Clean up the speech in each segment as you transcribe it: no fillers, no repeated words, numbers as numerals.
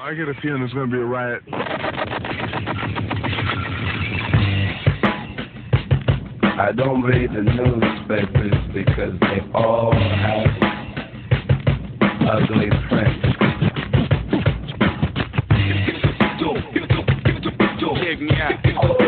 I get a feeling there's going to be a riot. I don't read the newspapers because they all have ugly print. Check me out.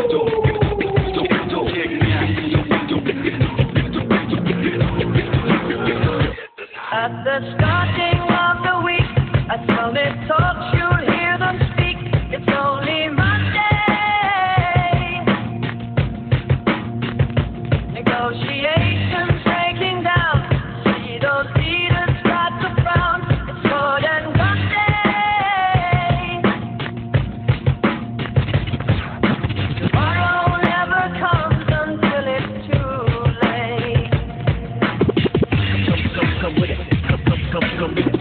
At the starting of the week, at Summit Talks, you'll hear them speak. It's only Monday. Negotiations breaking down. See those leaders start to frown. It's more than Monday. Tomorrow never comes until it's too late. Come with it. Come with it.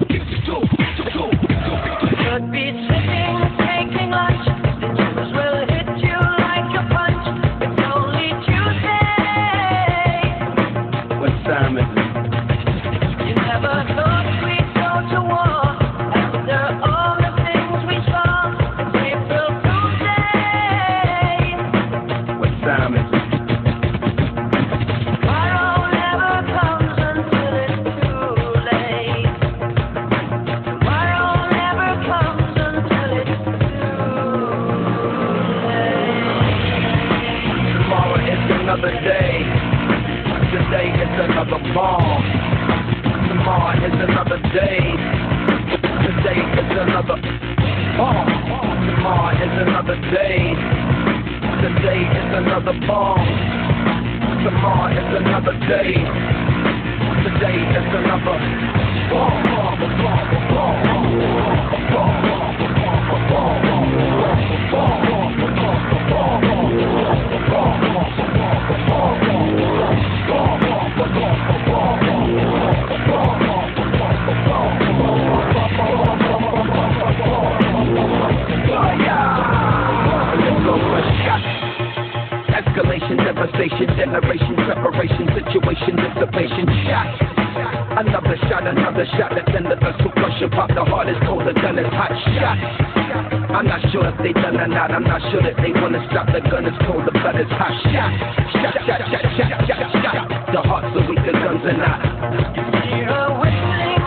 Could be sitting, taking lunch. The news will hit you like a punch. It's only Tuesday. What time is it? You never thought we'd go to war. After all the things we saw, it's April Tuesday. What time is it? Tomorrow never comes until it's too late. Tomorrow never comes until it's too late. Tomorrow is another day. Today is another bomb. Tomorrow is another day. Today is another bomb. Tomorrow is another day. Today is another bomb. Tomorrow is another day. Today is another bomb. Escalation, devastation, generation, preparation, situation, dissipation, shot. Another shot, that sends us to crush your pop. The heart is cold, the gun is hot, shot. I'm not sure if they done or not, I'm not sure that they wanna stop. The gun is cold, the blood is hot, shot. The hearts are weak, the guns are not. You're whistling